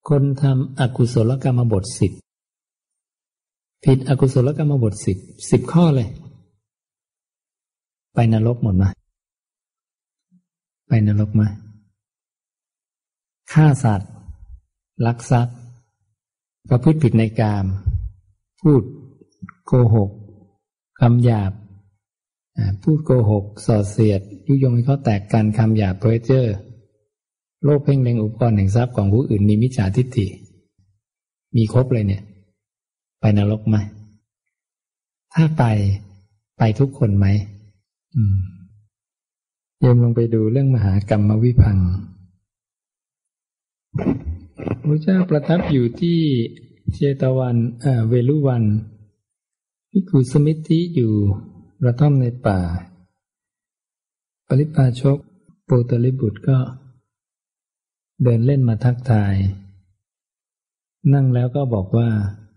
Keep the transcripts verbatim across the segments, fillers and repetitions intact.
คนทำอกุศลกรรมบทสิบผิดอกุศลกรรมบทสิบสิบข้อเลยไปนรกหมดไหมไปนรกไหมฆ่าสัตว์ลักทรัพย์ประพฤติผิดในกามพูดโกหกคำหยาบพูดโกหกส่อเสียดยุยงให้เขาแตกกันคำหยาบเพ้อเจ้อโลภเพ่งเล็งอุปกรณ์แห่งทรัพย์ของผู้อื่นมีมิจฉาทิฏฐิมีครบเลยเนี่ยไปนรกไหมถ้าไปไปทุกคนไหมอืมโยมลงไปดูเรื่องมหากรรมวิภังค์พระเจ้าประทับอยู่ที่เชตวันเอ่อเวลุวันภิกขุสมิทธิอยู่กระท่อมในป่าปริพาชกโปตลิบุตรก็เดินเล่นมาทักทายนั่งแล้วก็บอกว่า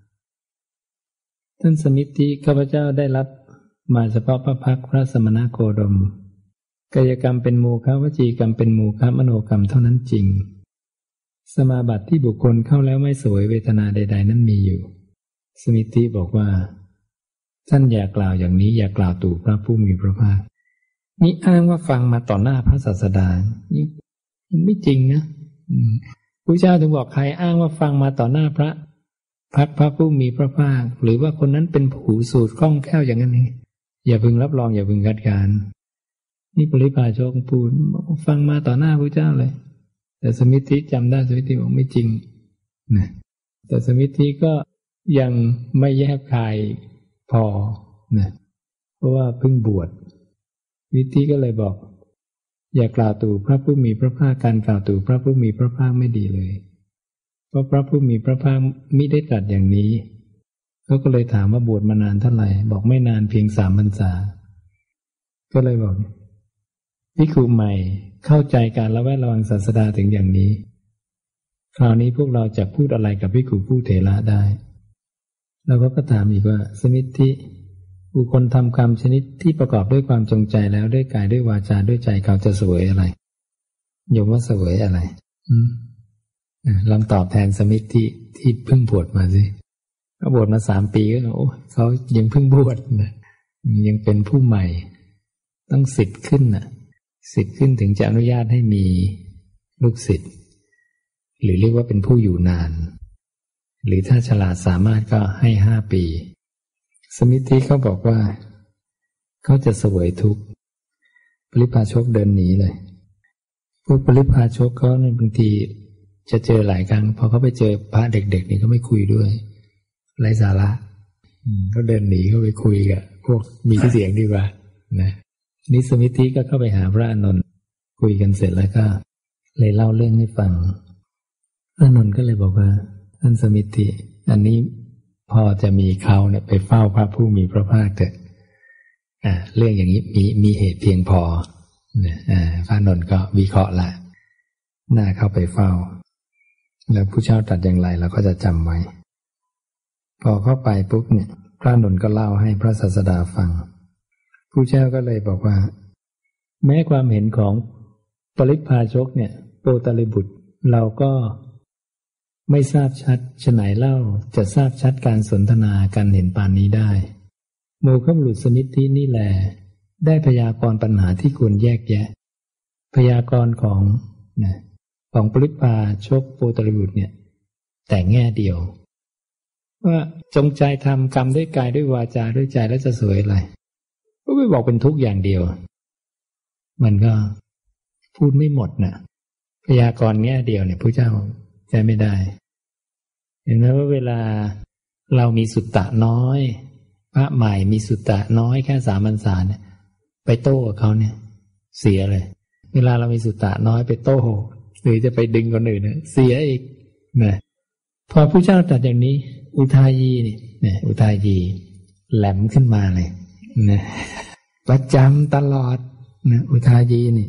ท่านสมิทธิข้าพเจ้าได้รับมาเฉพาะพระพักตร์พระสมณโคดมกายกรรมเป็นโมฆะวจีกรรมเป็นโมฆะมโนกรรมเท่านั้นจริงสมาบัติที่บุคคลเข้าแล้วไม่สวยเวทนาใดๆนั้นมีอยู่สมิทธิบอกว่าท่านอย่ากล่าวอย่างนี้อย่ากล่าวตู่พระผู้มีพระภาคนี่อ้างว่าฟังมาต่อหน้าพระศาสดานี่ไม่จริงนะพระเจ้าถึงบอกใครอ้างว่าฟังมาต่อหน้าพระพักพระผู้มีพระภาคหรือว่าคนนั้นเป็นผู้สูตรคล่องแคล่วอย่างนั้นเองอย่าพึงรับรองอย่าพึงคัดค้านนี่ปริพาชกพูดฟังมาต่อหน้าพระเจ้าเลยแต่สมิทธิจำได้สมิทธิบอกไม่จริงนะแต่สมิทธิก็ยังไม่แยบคายพอนะเพราะว่าเพิ่งบวชสมิทธิก็เลยบอกอย่ากล่าวตู่พระผู้มีพระภาคการกล่าวตู่พระผู้มีพระภาคไม่ดีเลยเพราะพระผู้มีพระภาคมิได้ตรัสอย่างนี้เขาก็เลยถามว่าบวชมานานเท่าไหร่บอกไม่นานเพียงสามพรรษาก็เลยบอกภิกขุใหม่เข้าใจการระแวดระวังศาสดาถึงอย่างนี้คราวนี้พวกเราจะพูดอะไรกับภิกขุผู้เถระได้แล้วก็ถามอีกว่าสมิทธิบุคคลทำกรรมชนิดที่ประกอบด้วยความจงใจแล้วด้วยกายด้วยวาจาด้วยใจเขาจะเสวยอะไรโยมว่าเสวยอะไรอืมลองตอบแทนสมิทธิที่เพิ่งบวชมาสิเขาบวชมาสามปีก็โอ้เขายังเพิ่งบวชนะยังเป็นผู้ใหม่ต้องสิบขึ้นน่ะสิบขึ้นถึงจะอนุญาตให้มีลูกศิษย์หรือเรียกว่าเป็นผู้อยู่นานหรือถ้าฉลาดสามารถก็ให้ห้าปีสมิทธิเขาบอกว่าเขาจะเสวยทุกข์ปริพาชกเดินหนีเลยพวกปริพาชกเขาในบางทีจะเจอหลายครั้งพอเขาไปเจอพระเด็กๆนี่เขาไม่คุยด้วยไร้สาระเขาเดินหนีเขาไปคุยกับพวกมีชื่อเสียงดีกว่านะนี่สมิทธิก็เข้าไปหาพระอานนท์คุยกันเสร็จแล้วก็เลยเล่าเรื่องให้ฟังพระอานนท์ก็เลยบอกว่าท่านสมิทธิอันนี้พอจะมีเขาเนี่ยไปเฝ้าพระผู้มีพระภาคเถอะอ่าเรื่องอย่างนี้มีมีเหตุเพียงพอนะอ่าพระอานนท์ก็วิเคราะห์ละน่าเข้าไปเฝ้าแล้วผู้เจ้าตรัสอย่างไรเราก็จะจำไว้พอเข้าไปปุ๊บเนี่ยพระอานนท์ก็เล่าให้พระศาสดาฟังผู้เจ้าก็เลยบอกว่าแม้ความเห็นของปริพาชกเนี่ยโปตลิบุตรเราก็ไม่ทราบชัดฉะไหนเล่าจะทราบชัดการสนทนาการเห็นปานนี้ได้โมฆะบุรุษสมิทธินี่แหละได้พยากรณ์ปัญหาที่ควรแยกแยะพยากรณ์ของนะของปริพาชกโปตลิบุตรเนี่ยแต่แง่เดียวว่าจงใจทำกรรมด้วยกายด้วยวาจาด้วยใจแล้วจะสวยอะไรก็ไม่บอกเป็นทุกอย่างเดียวมันก็พูดไม่หมดนะพยากรณ์แง่เดียวเนี่ยพระเจ้าใช้ไม่ได้เห็นไหมว่าเวลาเรามีสุตตะน้อยพระใหม่มีสุตตะน้อยแค่สามพรรษาเนี่ยไปโต้กับเขาเนี่ยเสียเลยเวลาเรามีสุตตะน้อยไปโต้หรือจะไปดึงคนอื่นเนี่ยเสียอีกนะพอพระเจ้าตรัสอย่างนี้อุทายีนี่เนี่ยอุทายีแหลมขึ้นมาเลยนะประจำตลอดนะอุทายีนี่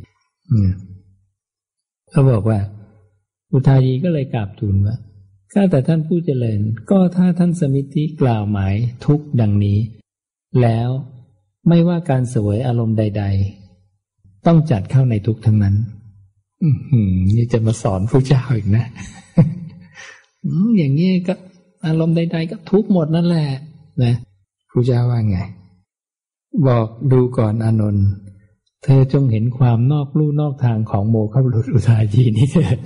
เขาบอกว่าอุทายีก็เลยกราบทูลว่าข้าแต่ท่านผู้เจริญก็ถ้าท่านสมิทธิกล่าวหมายทุกดังนี้แล้วไม่ว่าการเสวยอารมณ์ใดๆต้องจัดเข้าในทุกทั้งนั้นนี่จะมาสอนพระเจ้าอีกนะอย่างนี้ก็อารมณ์ใดๆก็ทุกข์หมดนั่นแหละนะพระเจ้าว่าไงบอกดูก่อนอานนท์เธอจงเห็นความนอกลู่นอกทางของโมฆะบุรุษอุทายีนี้เถิด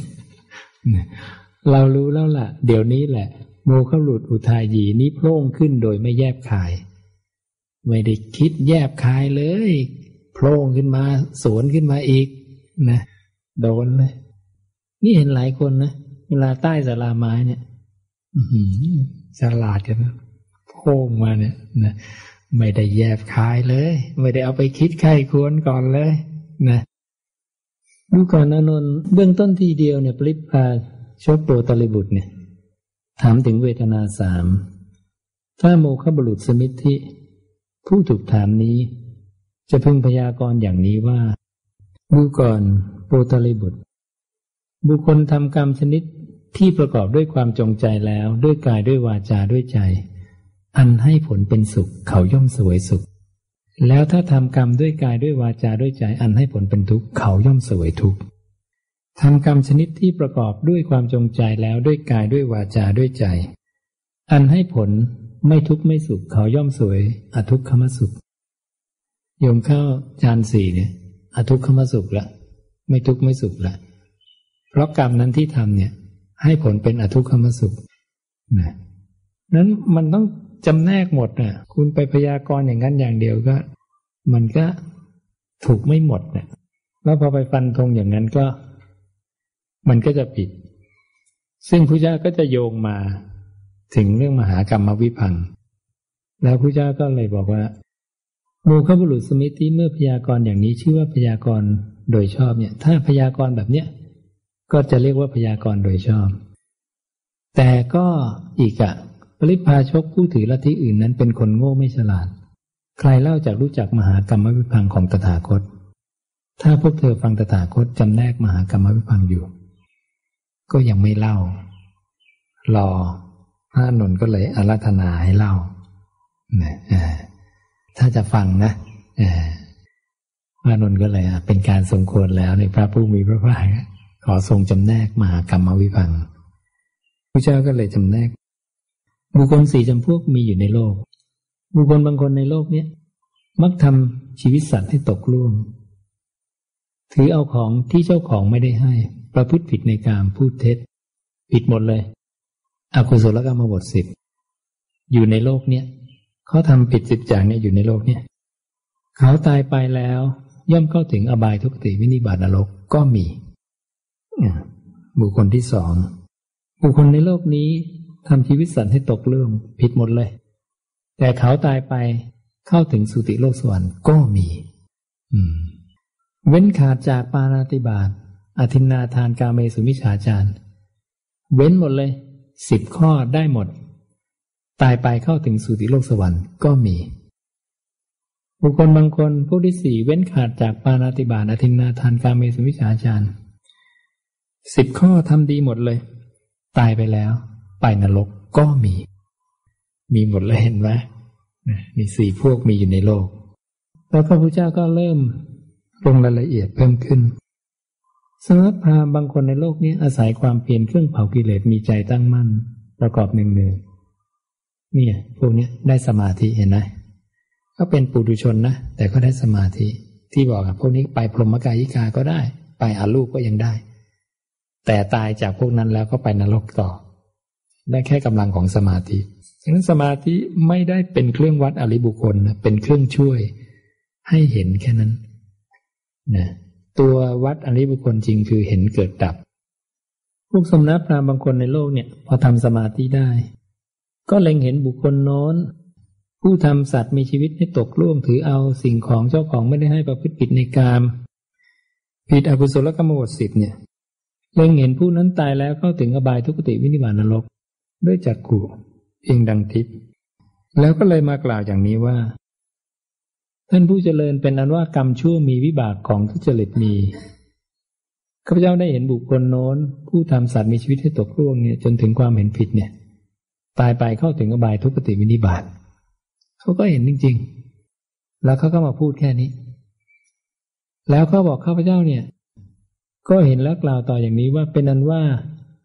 เรารู้แล้วล่ะเดี๋ยวนี้แหละโมฆะบุรุษอุทายีนี้โผล่ขึ้นโดยไม่แยบคายไม่ได้คิดแยบคายเลยโผล่ขึ้นมาสวนขึ้นมาอีกนะโดนเลยนี่เห็นหลายคนนะเวลาใต้ศาลาไม้เนี่ยฉลาดกันนะโผล่มาเนี่ยนะไม่ได้แยบคายเลยไม่ได้เอาไปคิดไข้ควรก่อนเลยนะดูก่อนอานนท์เบื้องต้นทีเดียวเนี่ยปริพพาชกโปตลิบุตรเนี่ยถามถึงเวทนาสามถ้าโมฆะบุรุษสมิทธิผู้ถูกถามนี้จะพึงพยากรณ์อย่างนี้ว่าดูก่อนโปตลิบุตรบุคคลทำกรรมชนิดที่ประกอบด้วยความจงใจแล้วด้วยกายด้วยวาจาด้วยใจอันให้ผลเป็นสุขเขาย่อมเสวยสุขแล้วถ้าทำกรรมด้วยกายด้วยวาจาด้วยใจอันให้ผลเป็นทุกข์เขาย่อมเสวยทุกข์ทำกรรมชนิดที่ประกอบด้วยความจงใจแล้วด้วยกายด้วยวาจาด้วยใจอันให้ผลไม่ทุกข์ไม่สุขเขาย่อมเสวยอทุกขมสุขโยมเข้าฌานสี่เนี่ยอทุกขมสุขละไม่ทุกข์ไม่สุขละเพราะกรรมนั้นที่ทำเนี่ยให้ผลเป็นอทุกขมสุขนะนั้นมันต้องจำแนกหมดน่ะคุณไปพยากรณ์อย่างนั้นอย่างเดียวก็มันก็ถูกไม่หมดน่ะแล้วพอไปฟันธงอย่างนั้นก็มันก็จะผิดซึ่งพระเจ้าก็จะโยงมาถึงเรื่องมหากรรมวิภังค์แล้วพระเจ้าก็เลยบอกว่าโมฆะบุรุษสมิทธิเมื่อพยากรณ์อย่างนี้ชื่อว่าพยากรณ์โดยชอบเนี่ยถ้าพยากรณ์แบบเนี้ยก็จะเรียกว่าพยากรณ์โดยชอบแต่ก็อีกอะปริพพาชกผู้ถือลัทธิอื่นนั้นเป็นคนโง่ไม่ฉลาดใครเล่าจากรู้จักมหากรรมวิภังค์ของตถาคตถ้าพวกเธอฟังตถาคตจำแนกมหากรรมวิภังค์อยู่ก็ยังไม่เล่ารอพระอานนท์ก็เลยอาราธนาให้เล่านะถ้าจะฟังนะพระอานนท์ก็เลยเป็นการสมควรแล้วในพระผู้มีพระภาคขอทรงจำแนกมหากรรมวิภังค์พระเจ้าก็เลยจำแนกบุคคลสี่จำพวกมีอยู่ในโลกบุคคลบางคนในโลกนี้มักทำชีวิตสัตว์ให้ตกล่วงถือเอาของที่เจ้าของไม่ได้ให้ประพฤติผิดในกามพูดเท็จผิดหมดเลยอกุศลกรรมบทสิบอยู่ในโลกเนี้ยเขาทำผิดสิบอย่างเนี่ยอยู่ในโลกเนี้ยเขาตายไปแล้วย่อมเข้าถึงอบายทุกติวินิบาตนรกก็มีบุคคลที่สองบุคคลในโลกนี้ทำชีวิตสัตว์ให้ตกล่วงผิดหมดเลยแต่เขาตายไปเข้าถึงสุติโลกสวรรค์ก็มีอืมเว้นขาดจากปาณาติบาตอทินนาทานกาเมสุมิจฉาจารเว้นหมดเลยสิบข้อได้หมดตายไปเข้าถึงสุติโลกสวรรค์ก็มีบุคคลบางคนพวกที่สี่เว้นขาดจากปาณาติบาตอทินนาทานกาเมสุมิจฉาจารสิบข้อทำดีหมดเลยตายไปแล้วไปนรกก็มีมีหมดเลยเห็นไหมมีสี่พวกมีอยู่ในโลกแล้วพระพุทธเจ้าก็เริ่มลงรายละเอียดเพิ่มขึ้นสำหรับพราหมณ์บางคนในโลกนี้อาศัยความเพียรเครื่องเผากิเลสมีใจตั้งมั่นประกอบหนึ่งหนึ่งเนี่ยพวกนี้ได้สมาธิเห็นไหมก็เป็นปุถุชนนะแต่ก็ได้สมาธิที่บอกกับพวกนี้ไปพรหมกายิกาก็ได้ไปอรูปก็ยังได้แต่ตายจากพวกนั้นแล้วก็ไปนรกต่อได้แค่กำลังของสมาธิฉะนั้นสมาธิไม่ได้เป็นเครื่องวัดอริบุคคลนะเป็นเครื่องช่วยให้เห็นแค่นั้นนะตัววัดอริบุคคลจริงคือเห็นเกิดดับพวกสมณพราหมณ์บางคนในโลกเนี่ยพอทำสมาธิได้ก็เล็งเห็นบุคคลโน้นผู้ทำสัตว์มีชีวิตให้ตกล่วงถือเอาสิ่งของเจ้าของไม่ได้ให้ประพฤติผิดในกามผิดอกุศลกรรมบทสิบเนี่ยเล็งเห็นผู้นั้นตายแล้วเข้าถึงอบายทุกติวินิบาตนรกด้วยจักขุเพียงดังทิพย์แล้วก็เลยมากล่าวอย่างนี้ว่าท่านผู้เจริญเป็นอันว่ากรรมชั่วมีวิบากของทุจริตมีข้าพเจ้าได้เห็นบุคคลโน้นผู้ทำสัตว์มีชีวิตให้ตกล่วงเนี่ยจนถึงความเห็นผิดเนี่ยตายไปเข้าถึงอบายทุกติวินิบาตเขาก็เห็นจริงๆแล้วเขาก็มาพูดแค่นี้แล้วเขาบอกข้าพเจ้าเนี่ยก็เห็นแล้วกล่าวต่ออย่างนี้ว่าเป็นอันว่า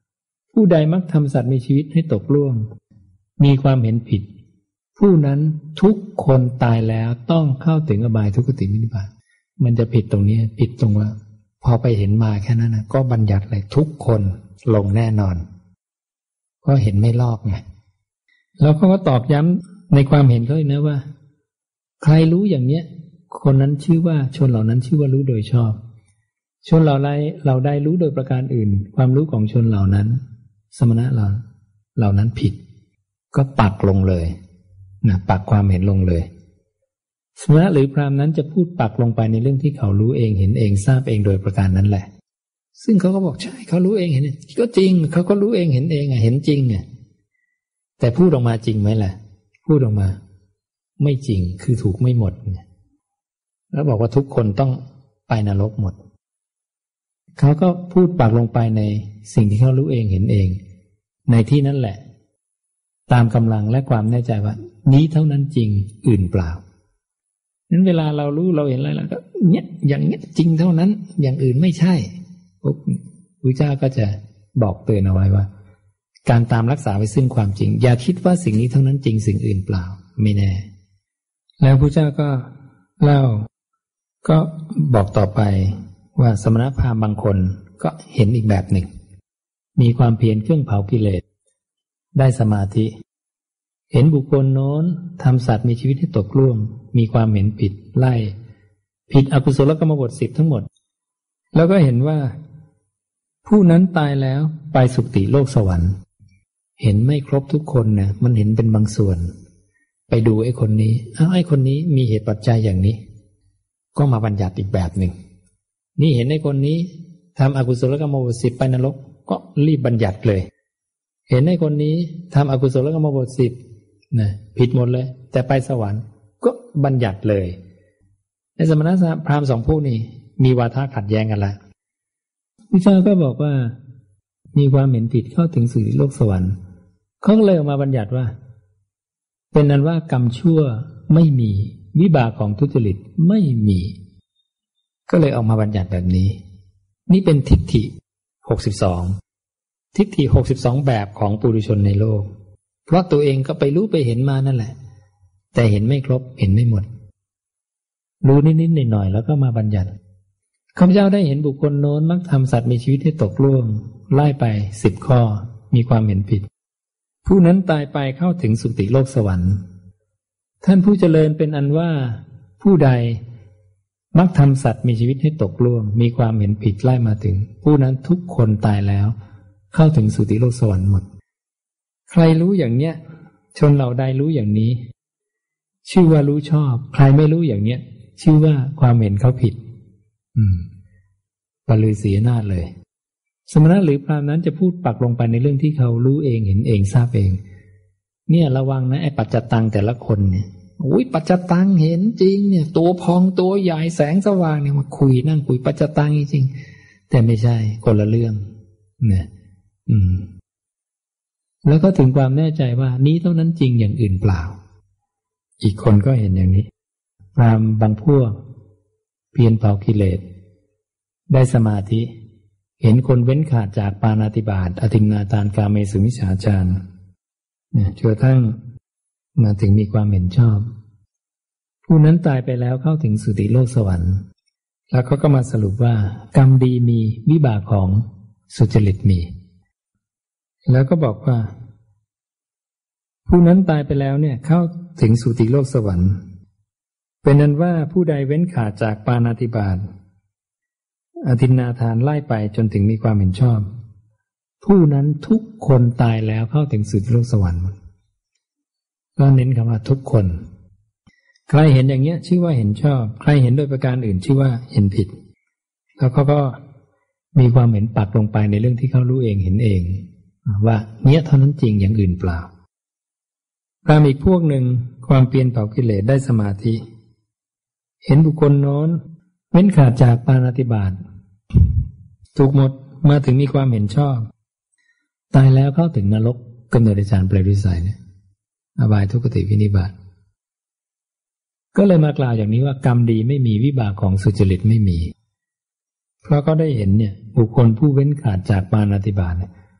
ผู้ใดมักทำสัตว์มีชีวิตให้ตกล่วงมีความเห็นผิดผู้นั้นทุกคนตายแล้วต้องเข้าถึงอบายทุกขติวินิบาตมันจะผิดตรงนี้ผิดตรงว่าพอไปเห็นมาแค่นั้นนะก็บัญญัติเลยทุกคนลงแน่นอนก็เห็นไม่ลอกไงแล้วเขาก็ตอกย้ำในความเห็นเขาอีกนะว่าใครรู้อย่างเนี้ยคนนั้นชื่อว่าชนเหล่านั้นชื่อว่ารู้โดยชอบชนเหล่าใดเราได้รู้โดยประการอื่นความรู้ของชนเหล่านั้นสมณะเราเหล่านั้นผิดก็ปักลงเลยนะปักความเห็นลงเลยสมณะหรือพราหมณ์นั้นจะพูดปักลงไปในเรื่องที่เขารู้เองเห็นเองทราบเองโดยประการนั้นแหละซึ่งเขาก็บอกใช่เขารู้เองเห็นเองก็จริงเขาก็รู้เองเห็นเองอ่ะเห็นจริงอ่ะแต่พูดออกมาจริงไหมล่ะพูดออกมาไม่จริงคือถูกไม่หมดแล้วบอกว่าทุกคนต้องไปนรกหมดเขาก็พูดปักลงไปในสิ่งที่เขารู้เองเห็นเองในที่นั่นแหละตามกำลังและความแน่ใจว่านี้เท่านั้นจริงอื่นเปล่านั้นเวลาเรารู้เราเห็นอะไรแล้วก็เนี้ยอย่างเนี้ยจริงเท่านั้นอย่างอื่นไม่ใช่ปุ๊บพระเจ้าก็จะบอกเตือนเอาไว้ว่าการตามรักษาไว้ซึ่งความจริงอย่าคิดว่าสิ่งนี้เท่านั้นจริงสิ่งอื่นเปล่าไม่แน่แล้วพระเจ้าก็เล่าก็บอกต่อไปว่าสมณพราหมณ์บางคนก็เห็นอีกแบบหนึ่งมีความเพียรเครื่องเผากิเลสได้สมาธิเห็นบุคคลโน้นทำสัตว์มีชีวิตให้ตกล่วงมีความเห็นผิดไล่ผิดอกุศลกรรมบทสิบทั้งหมดแล้วก็เห็นว่าผู้นั้นตายแล้วไปสุคติโลกสวรรค์เห็นไม่ครบทุกคนนะมันเห็นเป็นบางส่วนไปดูไอ้คนนี้อ้าวไอ้คนนี้มีเหตุปัจจัยอย่างนี้ก็มาบัญญัติอีกแบบหนึ่งนี่เห็นไอ้คนนี้ทำอกุศลกรรมบทสิบไปนรกก็รีบบัญญัติเลยเห็นไอ้คนนี้ทำอกุศลกรรมบทสิบนะผิดหมดเลยแต่ไปสวรรค์ก็บัญญัติเลยในสมณพราหมณ์สองพวกนี้มีวาทะขัดแย้งกันละพระเจ้าก็บอกว่ามีความเห็นผิดเข้าถึงสุคติโลกสวรรค์เขาเลยออกมาบัญญัติว่าเป็นนั้นว่ากรรมชั่วไม่มีวิบากของทุจริตไม่มีก็เลยออกมาบัญญัติแบบนี้นี่เป็นทิฏฐิหกสิบสองทิฏฐิหกสิบสองแบบของปุถุชนในโลกเพราะตัวเองก็ไปรู้ไปเห็นมานั่นแหละแต่เห็นไม่ครบเห็นไม่หมดรู้นิดๆหน่อยๆแล้วก็มาบัญญัติข้าพเจ้าได้เห็นบุคคลโน้นมักทำสัตว์มีชีวิตให้ตกล่วงไล่ไปสิบข้อมีความเห็นผิดผู้นั้นตายไปเข้าถึงสุคติโลกสวรรค์ท่านผู้เจริญเป็นอันว่าผู้ใดมักทำสัตว์มีชีวิตให้ตกล่วงมีความเห็นผิดไล่มาถึงผู้นั้นทุกคนตายแล้วเข้าถึงสุคติโลกสวรรค์หมดใครรู้อย่างเนี้ยชนเหล่าใดรู้อย่างนี้ชื่อว่ารู้ชอบใครไม่รู้อย่างเนี้ยชื่อว่าความเห็นเขาผิดอืมปลือเสียหน้าเลยสมณะหรือพราหมณ์นั้นจะพูดปักลงไปในเรื่องที่เขารู้เองเห็นเองทราบเองเนี่ยระวังนะไอ้ปัจจตังแต่ละคนเนี่ยอุ้ยปัจจตังเห็นจริงเนี่ยตัวพองตัวใหญ่แสงสว่างเนี่ยมาคุยนั่งคุยปัจจตังจริงแต่ไม่ใช่คนละเรื่องเนี่ยอืมแล้วก็ถึงความแน่ใจว่านี้เท่านั้นจริงอย่างอื่นเปล่าอีกคนก็เห็นอย่างนี้พราหมณ์บางพวกเพียรเผากิเลสได้สมาธิเห็นคนเว้นขาดจากปาณาติบาตอทินนาทานกาเมสุมิจฉาจารเนี่ยจนกระทั่งมาถึงมีความเห็นชอบผู้นั้นตายไปแล้วเข้าถึงสุคติโลกสวรรค์แล้วเขาก็มาสรุปว่ากรรมดีมีวิบากของสุจริตมีแล้วก็บอกว่าผู้นั้นตายไปแล้วเนี่ยเข้าถึงสุคติโลกสวรรค์เป็นนั้นว่าผู้ใดเว้นขาดจากปาณาติบาตอทินนาทานไล่ไปจนถึงมีความเห็นชอบผู้นั้นทุกคนตายแล้วเข้าถึงสุคติโลกสวรรค์ก็เน้นคำว่าทุกคนใครเห็นอย่างเงี้ยชื่อว่าเห็นชอบใครเห็นโดยประการอื่นชื่อว่าเห็นผิดแล้วเขาก็มีความเห็นปักลงไปในเรื่องที่เขารู้เองเห็นเองว่าเนี้ยเท่านั้นจริงอย่างอื่นเปล่าพราหมณ์อีกพวกหนึ่งความเพียรเผากิเลสได้สมาธิเห็นบุคคลโน้นเว้นขาดจากปาณาติบาตถูกหมดมาถึงมีความเห็นชอบตายแล้วเข้าถึงนรกกำเนิดอาจารย์เปรตวิสัยเนี่ยอบายทุกขติวินิบาตก็เลยมากล่าวอย่างนี้ว่ากรรมดีไม่มีวิบากของสุจริตไม่มีเพราะเขาได้เห็นเนี่ยบุคคลผู้เว้นขาดจากปาณาติบาต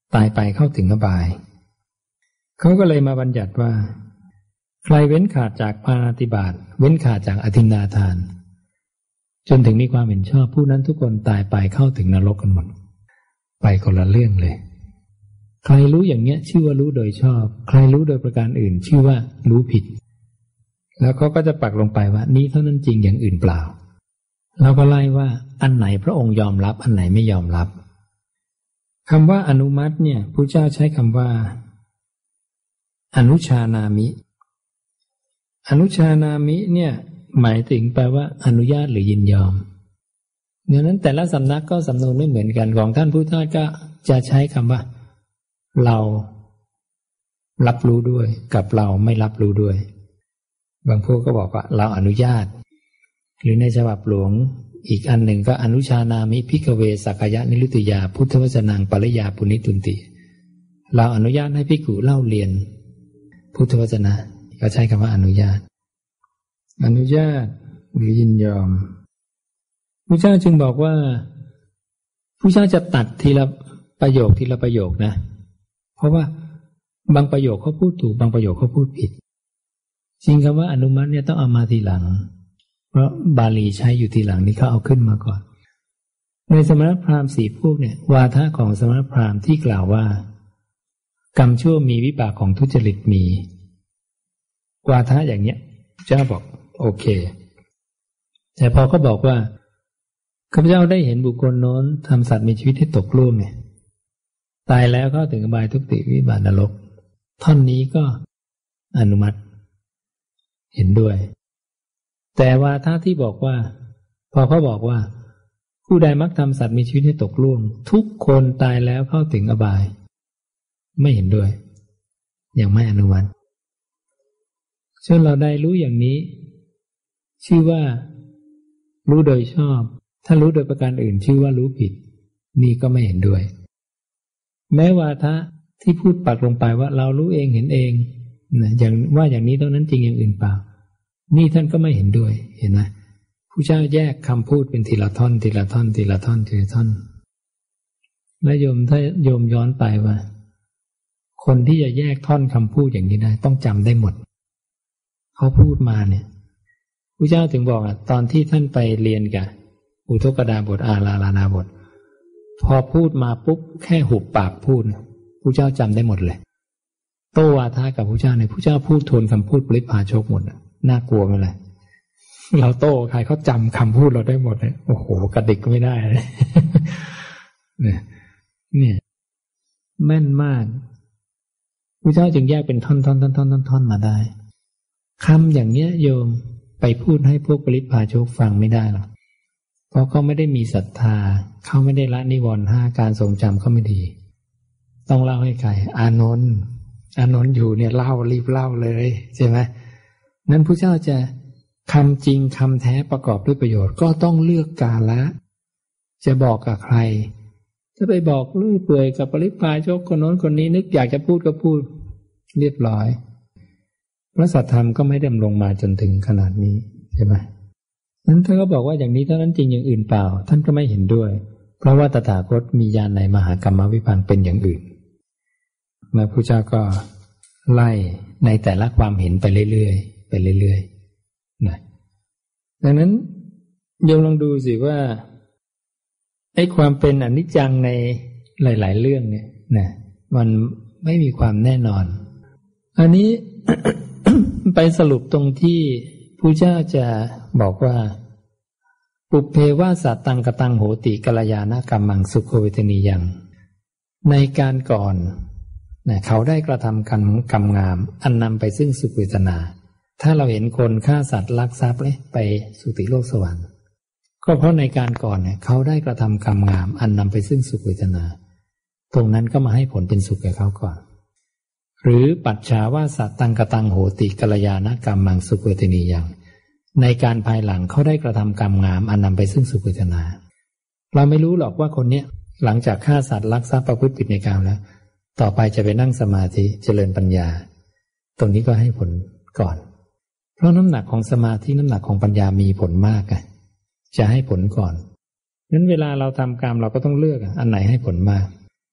ตายไปเข้าถึงอบายเขาก็เลยมาบัญญัติว่าใครเว้นขาดจากปาณาติบาตเว้นขาดจากอทินนาทานจนถึงมีความเห็นชอบผู้นั้นทุกคนตายไปเข้าถึงนรกกันหมดไปคนละเรื่องเลยใครรู้อย่างเนี้ยชื่อว่ารู้โดยชอบใครรู้โดยประการอื่นชื่อว่ารู้ผิดแล้วเขาก็จะปักลงไปว่านี้เท่านั้นจริงอย่างอื่นเปล่าเราก็ไล่ว่าอันไหนพระองค์ยอมรับอันไหนไม่ยอมรับคำว่าอนุมัติเนี่ยพระเจ้าใช้คำว่าอนุชานามิอนุชานามิเนี่ยหมายถึงแปลว่าอนุญาตหรือยินยอมดังนั้นแต่ละสำนักก็สำนวนไม่เหมือนกันของท่านพุทธทาสก็จะใช้คำว่าเรารับรู้ด้วยกับเราไม่รับรู้ด้วยบางพวกก็บอกว่าเราอนุญาตหรือในฉบับหลวงอีกอันหนึ่งก็อนุชานามิภิกขเวสักกายนิรุตติยาพุทธวจนังปริยาปุณิตุนติเราอนุญาตให้ภิกขุเล่าเรียนพุทธวจนะก็ใช้คำว่าอนุญาตอนุญาตหรือยินยอมพระเจ้าจึงบอกว่าพระเจ้าจะตัดทีละประโยคทีละประโยคนะเพราะว่าบางประโยคเขาพูดถูกบางประโยคเขาพูดผิดจริงคำว่าอนุมัติเนี่ยต้องเอามาทีหลังเพราะบาลีใช้อยู่ทีหลังนี่เขาเอาขึ้นมาก่อนในสมณพราหมณ์สี่พวกเนี่ยวาทะของสมณพราหมณ์ที่กล่าวว่ากรรมชั่วมีวิบากของทุจริตมีวาทะอย่างเนี้ยเจ้าบอกโอเคแต่พอเขาบอกว่าข้าพเจ้าได้เห็นบุคคลโน้นทำสัตว์มีชีวิตให้ตกล่วงเนี่ยตายแล้วเข้าถึงอบายทุกติวิบัตินรกท่อนนี้ก็อนุมัติเห็นด้วยแต่วาทะที่บอกว่าพอเขาบอกว่าผู้ใดมักทำสัตว์มีชีวิตให้ตกล่วงทุกคนตายแล้วเข้าถึงอบายไม่เห็นด้วยยังไม่อนุมัติส่วนเราได้รู้อย่างนี้ชื่อว่ารู้โดยชอบถ้ารู้โดยประการอื่นชื่อว่ารู้ผิดนี่ก็ไม่เห็นด้วยแม้วาทะที่พูดปักลงไปว่าเรารู้เองเห็นเองนะอย่างว่าอย่างนี้เท่านั้นจริงอย่างอื่นเปล่านี่ท่านก็ไม่เห็นด้วยเห็นไหมผู้เจ้าแยกคำพูดเป็นทีละท่อนทีละท่อนทีละท่อนทีละท่อนและโยมถ้าโยมย้อนไปว่าคนที่จะแยกท่อนคำพูดอย่างนี้ได้ต้องจำได้หมดเขาพูดมาเนี่ยพระเจ้าถึงบอกอ่ะตอนที่ท่านไปเรียนกับอุทกดาบทอาราลานาบทพอพูดมาปุ๊บแค่หุบปากพูดพระเจ้าจำได้หมดเลยโต้วาทะกับพระเจ้าเนี่ยพระเจ้าพูดทวนคำพูดปริพาชกหมดน่ากลัวไหมล่ะเราโต้ใครเขาจำคำพูดเราได้หมดเลยโอ้โหกระดิกไม่ได้เลยเนี่ยเนี่ยแม่นมากพระเจ้าจึงแยกเป็นท่อนท่อนท่อนท่อนท่อนมาได้คำอย่างเนี้ยโยมไปพูดให้พวกปริพาชกฟังไม่ได้หรอกเพราะเขาไม่ได้มีศรัทธาเขาไม่ได้ละนิวรณ์ห้าการทรงจำเขาไม่ดีต้องเล่าให้ใครอานนท์อานนท์อยู่เนี่ยเล่ารีบเล่าเลยใช่ไหมนั้นพระเจ้าจะคำจริงคำแท้ประกอบด้วยประโยชน์ก็ต้องเลือกกาละจะบอกกับใครจะไปบอกลื่อเปื่อยกับปริพาชกคนโน้นคนนี้นึกอยากจะพูดก็พูดเรียบร้อยพระสัทธรรมก็ไม่ดำรงมาจนถึงขนาดนี้ใช่ไหมนั้นท่านก็บอกว่าอย่างนี้เท่านั้นจริงอย่างอื่นเปล่าท่านก็ไม่เห็นด้วยเพราะว่าตถาคตมีญาณในมหากรรมวิภังเป็นอย่างอื่นและพระเจ้าก็ไล่ในแต่ละความเห็นไปเรื่อยๆไปเรื่อยๆนะดังนั้นโยมลองดูสิว่าไอ้ความเป็นอนิจจังในหลายๆเรื่องเนี่ยนะมันไม่มีความแน่นอนอันนี้ ไปสรุปตรงที่พระเจ้าจะบอกว่าปุพเพวาสัตตังกตังโหติกัลยาณกัมมังสุขเวทนียังในการก่อนนะเขาได้กระทำกรรมกรรมงามอันนำไปซึ่งสุขเวทนาถ้าเราเห็นคนฆ่าสัตว์ลักทรัพย์เลยไปสุติโลกสวรรค์ก็เพราะในการก่อนเนี่ยเขาได้กระทำกรรมงามอันนำไปซึ่งสุขเวทนาตรงนั้นก็มาให้ผลเป็นสุขแก่เขาก่อนหรือปัจฉาวาสัตตังกตังโหติกัลยาณกัมมังสุขเวทนียังในการภายหลังเขาได้กระทำกรรมงามอันนำไปซึ่งสุขเวทนาเราไม่รู้หรอกว่าคนเนี้ยหลังจากฆ่าสัตว์ลักทรัพย์ประพฤติผิดในกามแล้วต่อไปจะไปนั่งสมาธิเจริญปัญญาตรงนี้ก็ให้ผลก่อนเพราะน้ำหนักของสมาธิน้ำหนักของปัญญามีผลมากอ่ะจะให้ผลก่อนนั้นเวลาเราทำกรรมเราก็ต้องเลือกอันไหนให้ผลมาก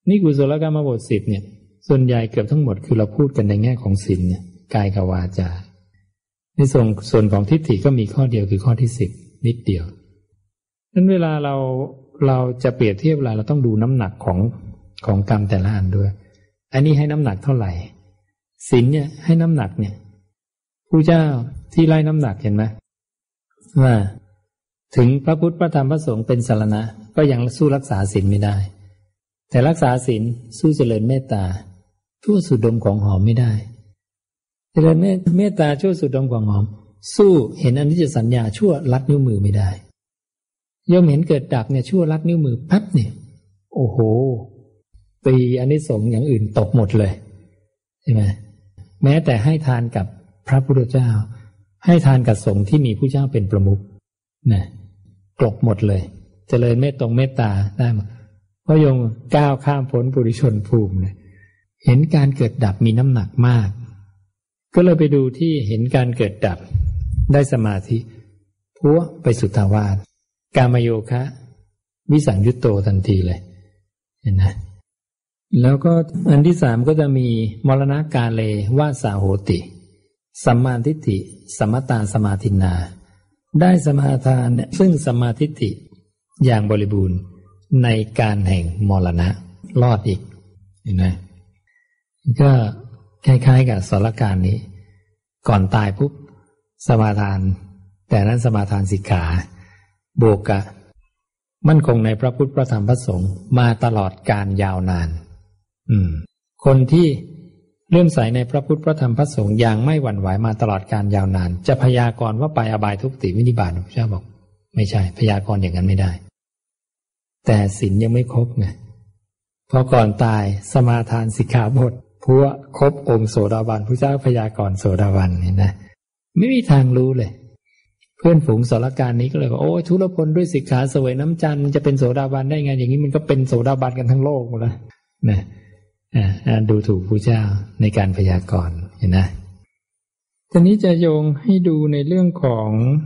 นี่กุศลกรรมบทสิบเนี่ยส่วนใหญ่เกือบทั้งหมดคือเราพูดกันในแง่ของศีลเนี่ยกายกับวาจาในส่วนส่วนของทิฏฐิก็มีข้อเดียวคือข้อที่สิบนิดเดียวนั้นเวลาเราเราจะเปรียบเทียบเวลาเราต้องดูน้ำหนักของของกรรมแต่ละอันด้วยอันนี้ให้น้ำหนักเท่าไหร่ศีลเนี่ยให้น้ำหนักเนี่ยผู้เจ้าที่ไล่น้ำหนักเห็นไหมว่าถึงพระพุทธพระธรรมพระสงฆ์เป็นสรณะก็ยังสู้รักษาศีลไม่ได้แต่รักษาศีลสู้เจริญเมตตาชั่วสุดดมของหอมไม่ได้เจริญเมตตาชั่วสุดดมของหอมสู้เห็นอนิจจสัญญาชั่วลัดนิ้วมือไม่ได้ย่อมเห็นเกิดดับเนี่ยชั่วลัดนิ้วมือปั๊บเนี่ยโอ้โหตีอานิสงส์อย่างอื่นตกหมดเลยใช่ไหมแม้แต่ให้ทานกับพระพุทธเจ้าให้ทานกับสงฆ์ที่มีผู้เจ้าเป็นประมุขนะกลบหมดเลยเจริญเมตตงเมตตาได้หมดเพราะโยมก้าวข้ามพ้นปุถุชนภูมิเนี่ยเห็นการเกิดดับมีน้ำหนักมากก็เลยไปดูที่เห็นการเกิดดับได้สมาธิพัวไปสุทธาวาสกามโยคะวิสังยุตโตทันทีเลยเห็นไหมแล้วก็อันที่สามก็จะมีมรณะกาเลวาสาโหติสัมมาทิฏฐิสัมมตาสมาธินาได้สมาทานเนี่ยซึ่งสัมมาทิฏฐิอย่างบริบูรณ์ในการแห่งมรณะรอดอีกเห็นไหมก็คล้ายๆกับสรการนี้ก่อนตายปุ๊บสมาทานแต่นั้นสมาทานสิกขาโบกะมั่นคงในพระพุทธพระธรรมพระสงฆ์มาตลอดการยาวนานอืมคนที่เลื่อมใสในพระพุทธพระธรรมพระสงฆ์อย่างไม่หวั่นไหวมาตลอดการยาวนานจะพยากรณ์ว่าไปอบายทุกติวินิบาตพระเจ้าบอกไม่ใช่พยากรณ์อย่างนั้นไม่ได้แต่ศีลยังไม่ครบไงพอก่อนตายสมาทานสิกขาบทพัวครบองค์โสดาบันพระเจ้าพยากรณ์โสดาบันเนี่ยนะไม่มีทางรู้เลยเพื่อนฝูงสรการนี้ก็เลยบอกโอ้ยทุรพลด้วยสิกขาเสวยน้ำจันทร์จะเป็นโสดาบันได้ไงอย่างนี้มันก็เป็นโสดาบันกันทั้งโลกหมดแล้วนะอ่าดูถูกพระเจ้าในการพยากรณ์เห็นนะทีนี้จะโยงให้ดูในเรื่องของ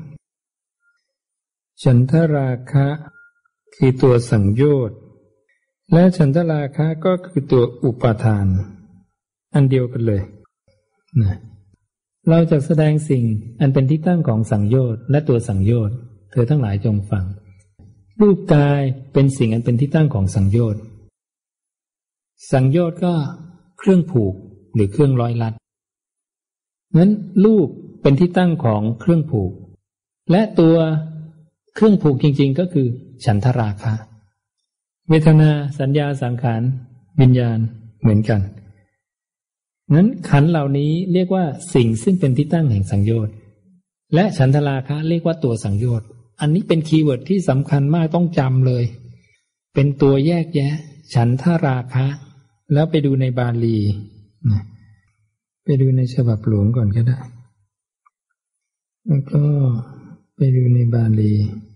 ฉันทราคะคือตัวสังโยชน์และฉันทราคะก็คือตัวอุปาทานอันเดียวกันเลยนะเราจะแสดงสิ่งอันเป็นที่ตั้งของสังโยชน์และตัวสังโยชน์เธอทั้งหลายจงฟังรูปกายเป็นสิ่งอันเป็นที่ตั้งของสังโยชน์สังโยชน์ก็เครื่องผูกหรือเครื่องร้อยลัดนั้นรูปเป็นที่ตั้งของเครื่องผูกและตัวเครื่องผูกจริงๆก็คือฉันทราคะเวทนาสัญญาสังขารวิญญาณเหมือนกันนั้นขันธ์เหล่านี้เรียกว่าสิ่งซึ่งเป็นที่ตั้งแห่งสังโยชน์และฉันทราคะเรียกว่าตัวสังโยชน์อันนี้เป็นคีย์เวิร์ดที่สำคัญมากต้องจำเลยเป็นตัวแยกแยะฉันทราคะแล้วไปดูในบาลีไปดูในฉบับหลวงก่อนก็ได้แล้วก็ไปดูในบาลี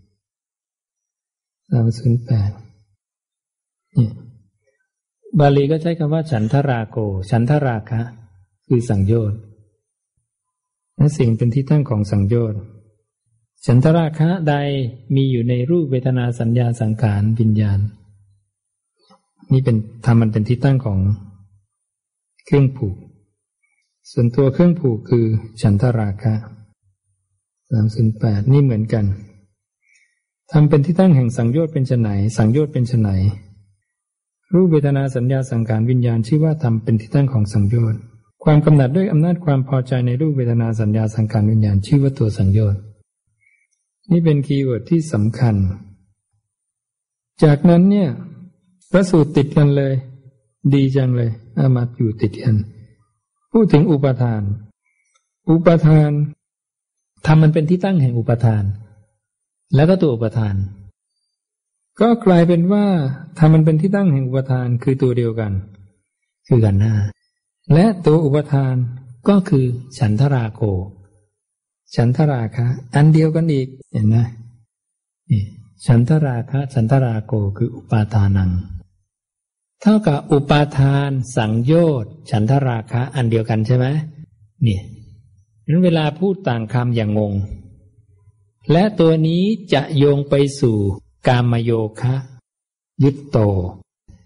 สามศูนย์แปดเนี่ยบาลีก็ใช้คำว่าฉันทราโกฉันทราคะคือสังโยชน์และสิ่งเป็นที่ตั้งของสังโยชน์ฉันทราคะใดมีอยู่ในรูปเวทนาสัญญาสังขารวิญญาณนี่เป็นธรรมมันเป็นที่ตั้งของเครื่องผูกส่วนตัวเครื่องผูกคือฉันทราคะสามสิบแปดนี่เหมือนกันธรรมเป็นที่ตั้งแห่งสังโยชน์เป็นไฉนสังโยชน์เป็นไฉนรูปเวทนาสัญญาสังขารวิญญาณชื่อว่าธรรมเป็นที่ตั้งของสังโยชน์ความกำหนัดด้วยอำนาจความพอใจในรูปเวทนาสัญญาสังขารวิญญาณชื่อว่าตัวสังโยชน์นี่เป็นคีย์เวิร์ดที่สำคัญจากนั้นเนี่ยพระสูตรติดกันเลยดีจังเลยอามาอยู่ติดกันพูดถึงอุปาทานอุปาทานธรรมมันเป็นที่ตั้งแห่งอุปาทานแล้วก็ตัวอุปาทานก็กลายเป็นว่าธรรมมันเป็นที่ตั้งแห่งอุปาทานคือตัวเดียวกันคือกันหน้าและตัวอุปาทานก็คือฉันทราโกฉันทราคะอันเดียวกันอีกเห็นไหมนี่ฉันทราคะฉันทราโกคืออุปาทานังเท่ากับอุปาทานสังโยชน์ฉันทราคะอันเดียวกันใช่ไหมเนี่ยนั้นเวลาพูดต่างคำอย่างงงและตัวนี้จะโยงไปสู่กามโยคะยุตโต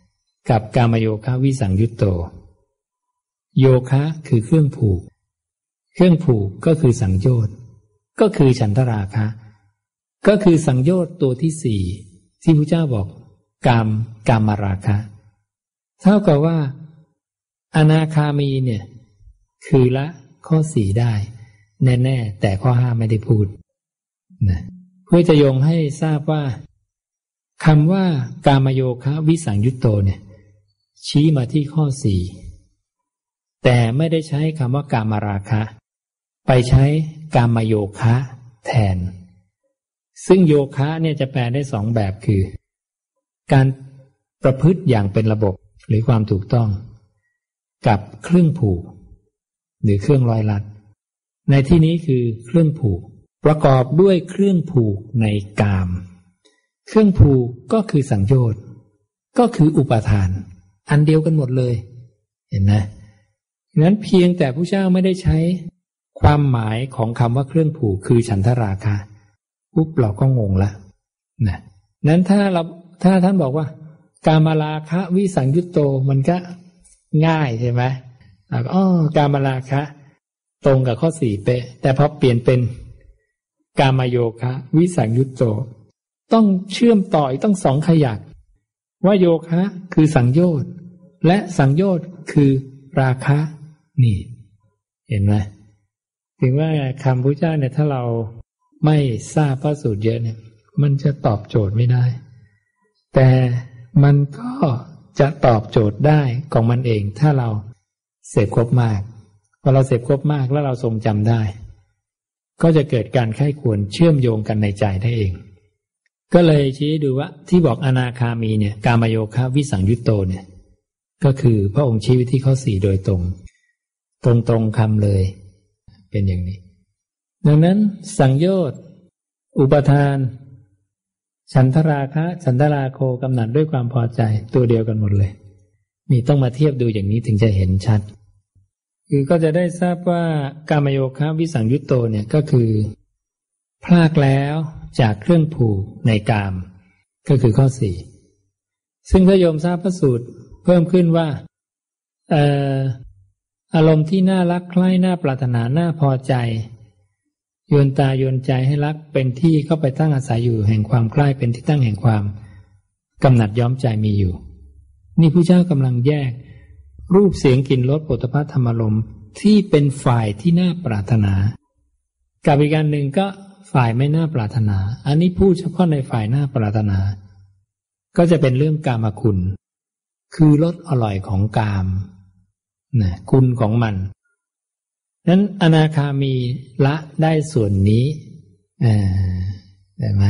กับกามโยคะวิสังยุตโตโยคะคือเครื่องผูกเครื่องผูกก็คือสังโยชน์ก็คือฉันทราคะก็คือสังโยชน์ตัวที่สี่ที่พระเจ้าบอกกามกามราคะเท่ากับว่าอนาคามีเนี่ยคือละข้อสี่ได้แน่ๆแต่ข้อห้าไม่ได้พูดนะเพื่อจะโยงให้ทราบว่าคำว่ากามโยคะวิสังยุตโตเนี่ยชี้มาที่ข้อสี่แต่ไม่ได้ใช้คำว่ากามราคะไปใช้กามโยคะแทนซึ่งโยคะเนี่ยจะแปลได้สองแบบคือการประพฤติอย่างเป็นระบบหรือความถูกต้องกับเครื่องผูกหรือเครื่องร้อยลัดในที่นี้คือเครื่องผูกประกอบด้วยเครื่องผูกในกามเครื่องผูกก็คือสังโยชน์ก็คืออุปาทานอันเดียวกันหมดเลยเห็นไหมงั้นเพียงแต่พระเจ้าไม่ได้ใช้ความหมายของคำว่าเครื่องผูกคือฉันทราคะปุ๊บเราก็งงละนะนั้นถ้าเราถ้าท่านบอกว่ากามราคะวิสังยุตโตมันก็ง่ายใช่ไหมอ๋อกามราคะตรงกับข้อสี่เป๊ะแต่พอเปลี่ยนเป็นกามโยคะวิสังยุตโตต้องเชื่อมต่ออีกต้องสองขยักว่าโยคะคือสังโยชน์และสังโยชน์คือราคะนี่เห็นไหมถึงว่าคำพุทธเจ้าเนี่ยถ้าเราไม่ทราบพระสูตรเยอะเนี่ยมันจะตอบโจทย์ไม่ได้แต่มันก็จะตอบโจทย์ได้ของมันเองถ้าเราเสพครบมากพอเราเสพครบมากแล้วเราทรงจำได้ก็จะเกิดการไข้ควรเชื่อมโยงกันในใจได้เองก็เลยชี้ดูว่าที่บอกอนาคามีเนี่ยกามโยคะวิสังยุตโตเนี่ยก็คือพระองค์ชี้วิธีข้อสี่โดยตรงตรงตรงคำเลยเป็นอย่างนี้ดังนั้นสังโยชน์อุปทานฉันทราคะฉันทราโคกำหนัดด้วยความพอใจตัวเดียวกันหมดเลยนี่ต้องมาเทียบดูอย่างนี้ถึงจะเห็นชัดคือก็จะได้ทราบว่ากามโยคะวิสังยุตโตเนี่ยก็คือพลากแล้วจากเครื่องผูกในกามก็คือข้อสี่ซึ่งถ้าโยมทราบพระสูตรเพิ่มขึ้นว่าเอ่ออารมณ์ที่น่ารักใคร่น่าปรารถนาน่าพอใจโยนตาโยนใจให้รักเป็นที่เข้าไปตั้งอาศัยอยู่แห่งความใคร่เป็นที่ตั้งแห่งความกำหนัดย้อมใจมีอยู่นี่พระเจ้ากำลังแยกรูปเสียงกลิ่นรสโผฏฐัพพะธรรมารมณ์ที่เป็นฝ่ายที่น่าปรารถนากับอีกการหนึ่งก็ฝ่ายไม่น่าปรารถนาอันนี้พูดเฉพาะในฝ่ายน่าปรารถนาก็จะเป็นเรื่องกามคุณคือรสอร่อยของกามนะคุณของมันนั้นอนาคามีละได้ส่วนนี้อ่าได้ไหม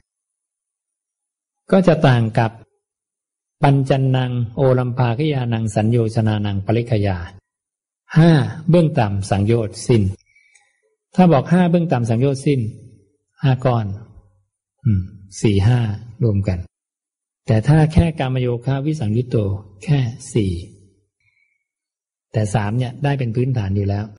ก็จะต่างกับปัญจันนังโอลัมภาคยานังสัญโยชนานังปริคยาห้าเบื้องต่ำสังโยชน์สิ้นถ้าบอกห้าเบื้องต่ำสังโยชน์สิ้นห้าก้อนอืมสี่ห้ารวมกันแต่ถ้าแค่กามโยคะวิสังยุตโตแค่สี่แต่สามเนี่ยได้เป็นพื้นฐานอยู่แล้ว